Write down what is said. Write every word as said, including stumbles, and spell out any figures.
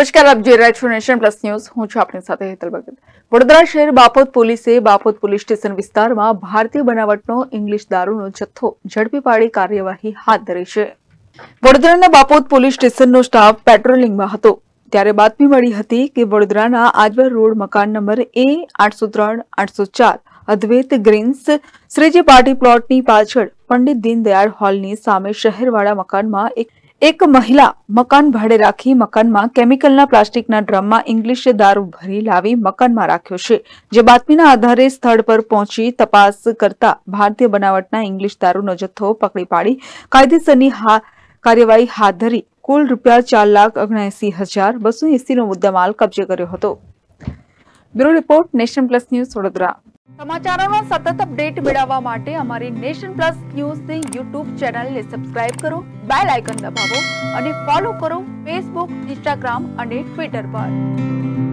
નમસ્કાર, આપ જોઈ રહ્યા છો નેશન પ્લસ ન્યૂઝ। હું છું આપની સાથે હેતલ ભગત। વડોદરા શહેર બાપોદ પોલીસે બાપોદ પોલીસ સ્ટેશન વિસ્તારમાં ભારતીય બનાવટનો ઇંગ્લિશ દારૂનો જથ્થો ઝડપી પાડી કાર્યવાહી હાથ ધરી છે। વડોદરાના બાપોદ પોલીસ સ્ટેશનનો સ્ટાફ પેટ્રોલિંગમાં હતો ત્યારે બાતમી મળી હતી કે વડોદરાના આજવા રોડ મકાન નંબર એ આઠસો ત્રણ આઠસો ચાર અદ્વૈત ગ્રીન્સ શ્રીજી પાર્ટી પ્લોટની પાછળ પંડિત દીનદયાળ હોલની સામે શહેરવાળા મકાનમાં એક એક મહિલા મકાન ભાડે રાખી મકાનમાં કેમિકલના પ્લાસ્ટિકના ડ્રમમાં ઇંગ્લિશ દારૂ ભરી લાવી મકાનમાં રાખ્યો છે। જે બાતમીના આધારે સ્થળ પર પહોંચી તપાસ કરતા ભારતીય બનાવટના ઇંગ્લિશ દારૂનો જથ્થો પકડી પાડી કાયદેસરની કાર્યવાહી હાથ ધરી કુલ રૂપિયા ચાર લાખ ઓગણએસી હજાર બસો એસી નો મુદ્દામાલ કબજે કર્યો હતો। Bureau report, nation plus news, Vadodara. સમાચારોનો સતત અપડેટ મેળવવા માટે અમારી નેશન પ્લસ ન્યૂઝની યુટ્યુબ ચેનલને સબસ્ક્રાઇબ કરો, બેલ આઇકન દબાવો અને ફોલો કરો ફેસબુક, ઇન્સ્ટાગ્રામ અને ટ્વિટર પર।